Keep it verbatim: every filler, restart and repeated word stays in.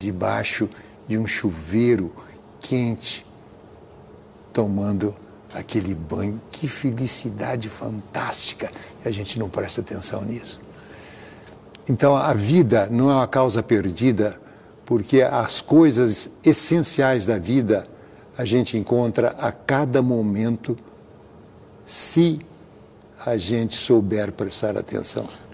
debaixo de um chuveiro quente, tomando aquele banho. Que felicidade fantástica! E a gente não presta atenção nisso. Então, a vida não é uma causa perdida, porque as coisas essenciais da vida a gente encontra a cada momento, se a gente souber prestar atenção.